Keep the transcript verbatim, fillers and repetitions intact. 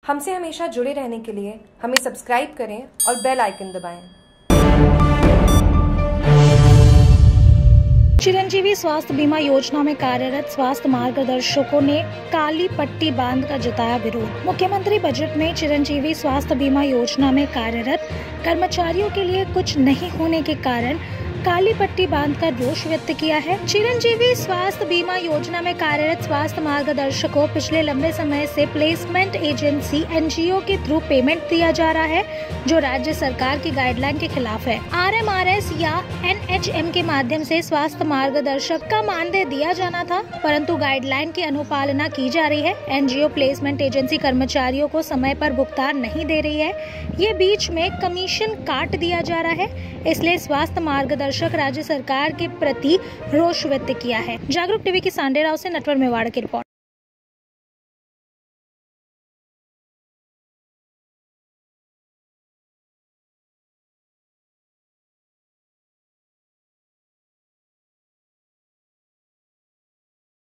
हमसे हमेशा जुड़े रहने के लिए हमें सब्सक्राइब करें और बेल आइकन दबाएं। चिरंजीवी स्वास्थ्य बीमा योजना में कार्यरत स्वास्थ्य मार्गदर्शकों ने काली पट्टी बांध कर जताया विरोध। मुख्यमंत्री बजट में चिरंजीवी स्वास्थ्य बीमा योजना में कार्यरत कर्मचारियों के लिए कुछ नहीं होने के कारण काली पट्टी बांधकर रोष व्यक्त किया है। चिरंजीवी स्वास्थ्य बीमा योजना में कार्यरत स्वास्थ्य मार्गदर्शकों पिछले लंबे समय से प्लेसमेंट एजेंसी एनजीओ के थ्रू पेमेंट दिया जा रहा है, जो राज्य सरकार की गाइडलाइन के खिलाफ है। आरएमआरएस या एनएचएम के माध्यम से स्वास्थ्य मार्गदर्शक का मानदेय दिया जाना था, परंतु गाइडलाइन की अनुपालना की जा रही है। एनजीओ प्लेसमेंट एजेंसी कर्मचारियों को समय पर भुगतान नहीं दे रही है, ये बीच में कमीशन काट दिया जा रहा है। इसलिए स्वास्थ्य मार्गदर्शक राज्य सरकार के प्रति रोष व्यक्त किया है। जागरूक टीवी की सांडे राव से नटवर मेवाड़ की रिपोर्ट।